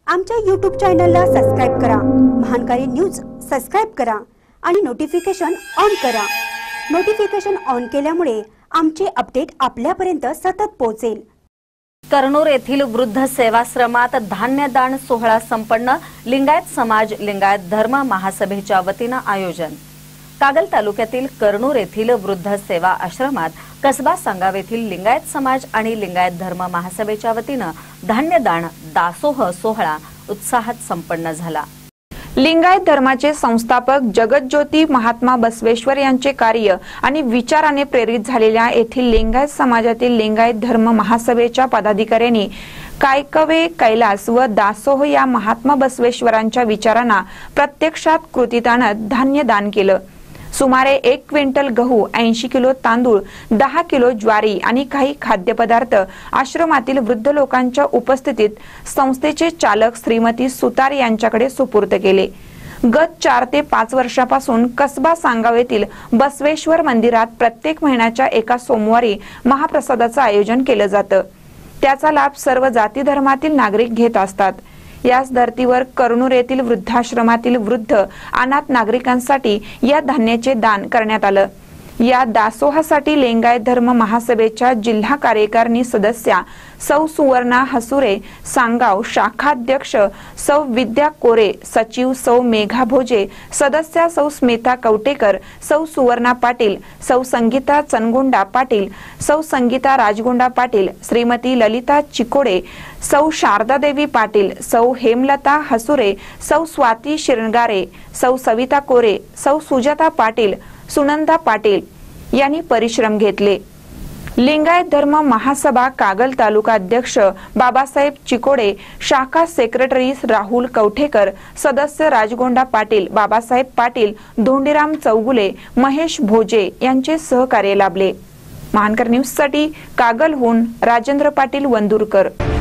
आमच्या YouTube चॅनलला subscribe करा, महानकारी न्यूज सबस्क्राइब करा आणि नोटिफिकेशन ऑन करा। नोटिफिकेशन ऑन केल्यामुळे आमचे अपडेट आपल्यापर्यंत सतत पोहोचेल। करनूर येथील वृद्ध सेवाश्रमात धान्यदान सोहळा संपन्न। लिंगायत समाज लिंगायत धर्म महासभेच्या वतीने आयोजन। कागल तालुक्यातील करनूर येथील वृद्ध सेवा आश्रमात कसबा सांगाव येथील लिंगायत समाज आणि लिंगायत धर्म महासभेच्या वतीने धान्यदान दासोह सोहळा उत्साहात संपन्न झाला। लिंगायत धर्माचे संस्थापक जगज्योती महात्मा बसवेश्वर यांचे कार्य आणि विचाराने प्रेरित झालेल्या येथील लिंगायत समाजातील लिंगायत धर्म महासभेच्या पदाधिकाऱ्यांनी कायकवे कैलास व दासोह या महात्मा बसवेश्वरांच्या विचारांना प्रत्यक्षात कृतीत आणत धान्य दान केलं। सुमारे 1 क्विंटल गहू, 80 किलो तांदूळ, 10 किलो ज्वारी आणि काही खाद्यपदार्थ आश्रमातील वृद्ध लोकांच्या उपस्थितीत संस्थेचे चालक श्रीमती सुतार यांच्याकडे सुपूर्द केले। गत 4 ते 5 वर्षापासून कसबा सांगाव येथील बसवेश्वर मंदिरात प्रत्येक महिन्याच्या एका सोमवारी महाप्रसादाचे आयोजन केले जाते। त्याचा लाभ सर्व जाती धर्मातील नागरिक घेत असतात। याच धर्तीवर करनूर येथील वृद्धाश्रमातील वृद्ध अनाथ नागरिकांसाठी या धान्याचे दान करण्यात आले। या दासोहासाठी लिंगायत धर्म महासभेच्या जिल्हा कार्यकारिणी सदस्या सौ सुवर्णा हसुरे, सांगाव शाखाध्यक्ष सौ विद्या कोरे, सचिव सौ मेघा भोजे, सदस्या सौ स्मिता कवटेकर, सौ सुवर्णा पाटील, सौ संगीता चनगुंडा पाटील, सौ संगीता राजगुंडा पाटील, श्रीमती ललिता चिकोडे, सौ शारदादेवी पाटील, सौ हेमलता हसुरे, सौ स्वाती शिरंगारे, सौ सविता कोरे, सौ सुजाता पाटील, सुनंदा पाटील यांनी परिश्रम घेतले। लिंगायत धर्म महासभा कागल तालुका अध्यक्ष बाबासाहेब चिकोडे, शाखा सेक्रेटरी राहुल कवठेकर, सदस्य राजगोंडा पाटील, बाबासाहेब पाटील, धोंडीराम चौगुले, महेश भोजे यांचे सहकार्य लाभले। महानकर न्यूज साठी कागलहून राजेंद्र पाटील वंदुरकर।